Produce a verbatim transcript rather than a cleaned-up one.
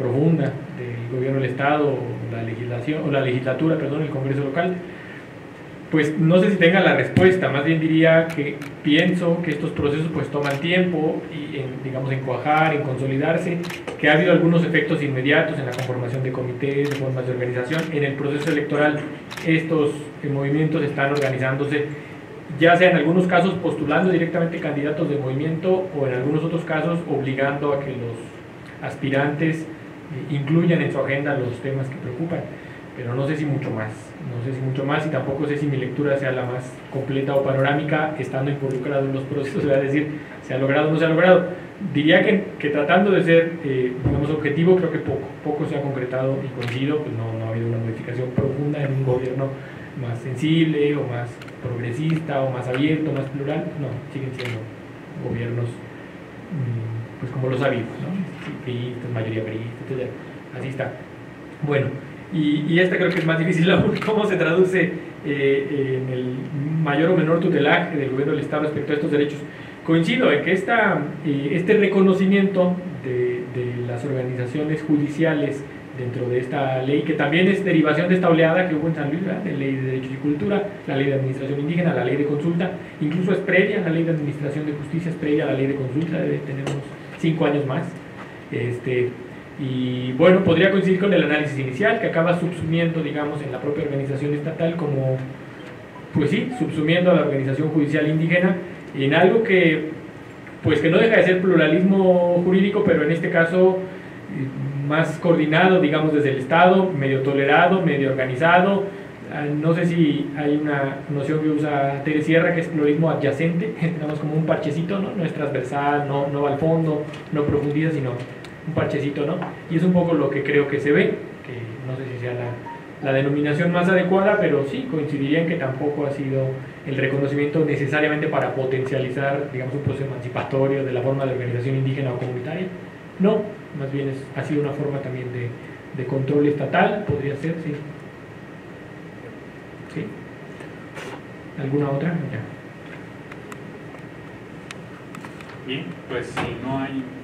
profunda del gobierno del Estado o la legislación, o la legislatura, perdón, el Congreso local, pues no sé si tenga la respuesta. Más bien diría que pienso que estos procesos pues toman tiempo y en, digamos, en cuajar, en consolidarse, que ha habido algunos efectos inmediatos en la conformación de comités, de formas de organización. En el proceso electoral estos eh, movimientos están organizándose, ya sea en algunos casos postulando directamente candidatos de movimiento o en algunos otros casos obligando a que los aspirantes eh, incluyan en su agenda los temas que preocupan, pero no sé si mucho más, no sé si mucho más y tampoco sé si mi lectura sea la más completa o panorámica estando involucrado en los procesos, es decir, se ha logrado o no se ha logrado. Diría que, que tratando de ser, eh, digamos, objetivo, creo que poco, poco se ha concretado y coincido, pues no, no ha habido una modificación profunda en un gobierno más sensible o más progresista o más abierto, más plural. No, siguen siendo gobiernos pues como los habidos, ¿no? Priistas, mayoría priista, etcétera. Así está. Bueno, y, y esta creo que es más difícil aún, cómo se traduce eh, en el mayor o menor tutelaje del gobierno del Estado respecto a estos derechos. Coincido en que esta, eh, este reconocimiento de, de las organizaciones judiciales dentro de esta ley, que también es derivación de esta oleada que hubo en San Luis, ¿verdad? De ley de derechos y cultura, la ley de administración indígena, la ley de consulta, incluso es previa, la ley de administración de justicia es previa a la ley de consulta, debe tener unos cinco años más. Este, y bueno, podría coincidir con el análisis inicial, que acaba subsumiendo, digamos, en la propia organización estatal como, pues sí, subsumiendo a la organización judicial indígena en algo que, pues que no deja de ser pluralismo jurídico, pero en este caso más coordinado, digamos, desde el Estado, medio tolerado, medio organizado. No sé si hay una noción que usa Tere Sierra, que es pluralismo adyacente, digamos como un parchecito, ¿no? No es transversal, no, no va al fondo, no profundiza, sino un parchecito, ¿no? Y es un poco lo que creo que se ve, que no sé si sea la, la denominación más adecuada, pero sí, coincidiría en que tampoco ha sido el reconocimiento necesariamente para potencializar, digamos, un proceso emancipatorio de la forma de organización indígena o comunitaria. No, más bien es, ha sido una forma también de, de control estatal, podría ser, sí. ¿Sí? ¿Alguna otra? Ya. Bien, pues si no hay